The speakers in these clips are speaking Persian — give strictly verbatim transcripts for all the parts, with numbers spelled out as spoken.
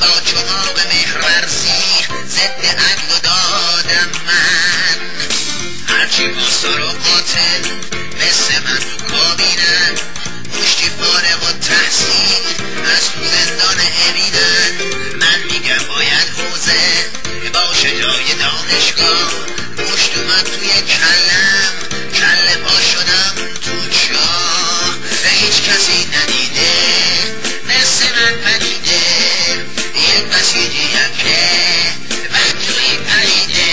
با چماق مهرورزی ضد عدل و دادم من. هرچی پاسدار و قاتل مثل من تو کابینن، پشتی فارغ و تحصیل از تو زندان امیدن. من میگم باید حوزه باشه جای دانشگاه، پشت اومد توی کلم، کله پا شدم تو چاه. هیچ کسی ندیده مثل من پدیده، یک بسیجیم که بدجوری پریده.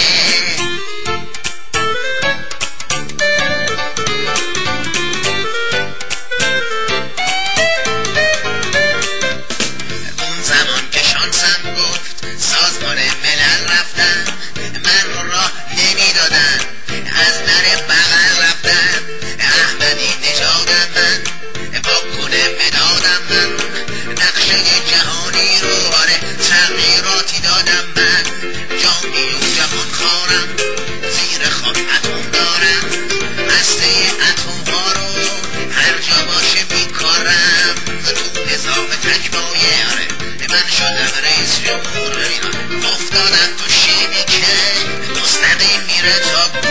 اون زمان که شانسم گفت سازمان ملل رفتم، من رو راه نمیدادن، از در بغل رفتم. احمدی نژادم من، با کنه مدادم من، نقشه جهانی رو آره تغییراتی دادم من. جانی و جهان خارم، زیر خاک اتم دارم، هسته اتم ها رو هر جا باشه میکارم. تو نظام تکمایه آره من شدم رئیس جمهور ایران، افتادم تو شیمی که مستقیم میره تا